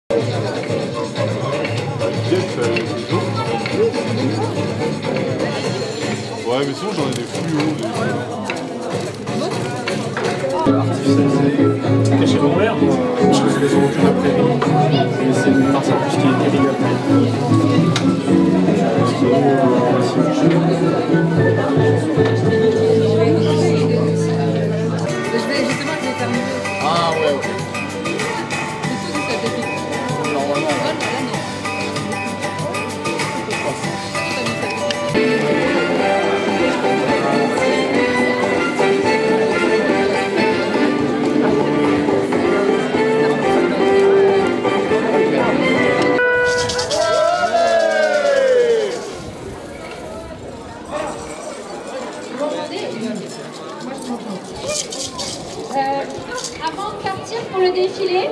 Ouais, mais sinon j'en ai des fluos. Cacher mon verre, je faisais des ordures d'après-midi. J'ai essayé de faire ça tout ce qui est irrigable. Ah ouais, ok. Avant de partir pour le défilé,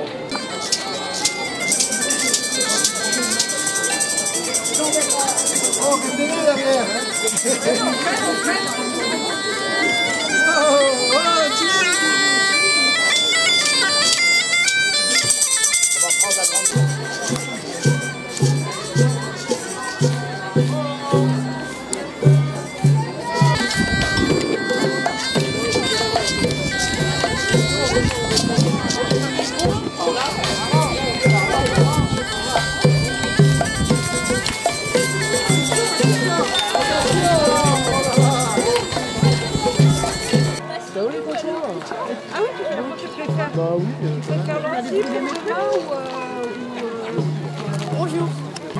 Ah oui, tu préfères? Bah oui. Tu préfères l'anti pour demain ou bonjour.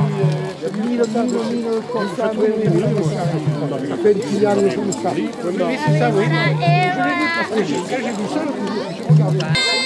Ça fait une filiale comme ça. Oui, c'est ça, oui. J'ai vu ça, j'ai regardé.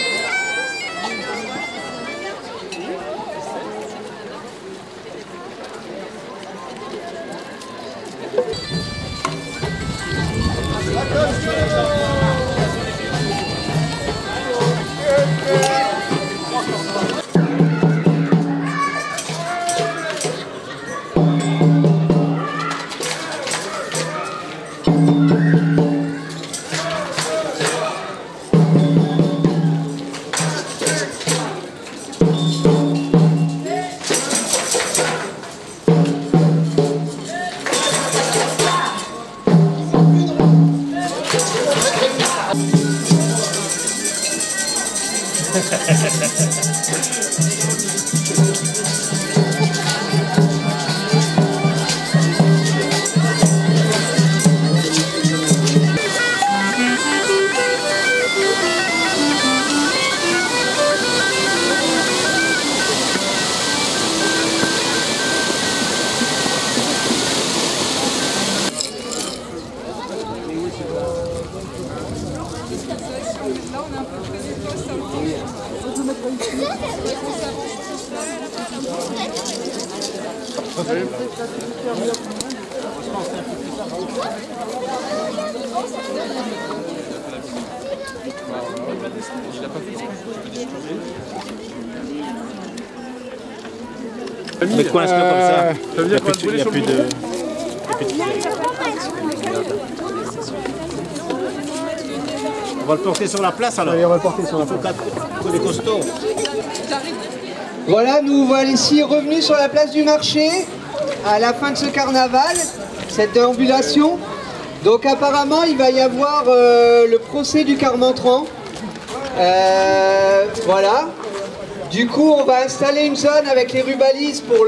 Mais coince comme ça. Ça veut dire qu'on va brûler sur le bout. On va le porter sur la place alors. Allez, on va le porter sur la place. Faut des costauds. Voilà, nous voilà ici revenus sur la place du marché à la fin de ce carnaval, cette déambulation. Donc apparemment il va y avoir le procès du Carmentran. Voilà. Du coup on va installer une zone avec les rubalises pour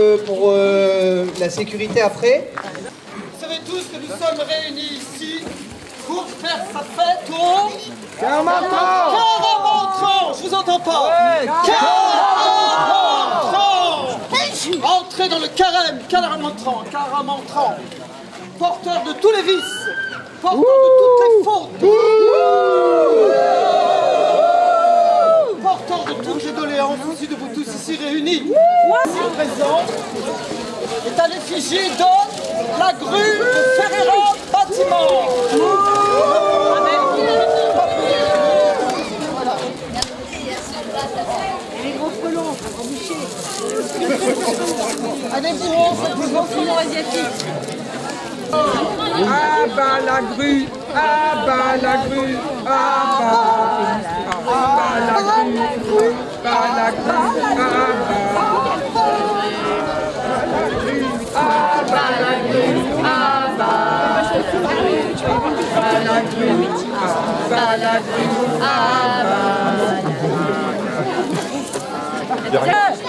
la sécurité après. Vous savez tous que nous sommes réunis ici pour faire sa fête au Carmentran. Carmentran. Je vous entends pas. Ouais. Carmentran. Entrez dans le carême, Carmentran, Carmentran. Porteur de tous les vices, porteur de toutes les fautes. Porteur de toutes les doléances aussi de vous tous ici réunis. Ici présent est à l'effigie de la grue de Ferreira Bâtiment. Les gros frelons, Allez, bourreau, c'est plus grand frelons asiatiques. Ah bah la grue, ah bah la grue, ah bah la grue, ah bah la grue, ah la grue, ah bah.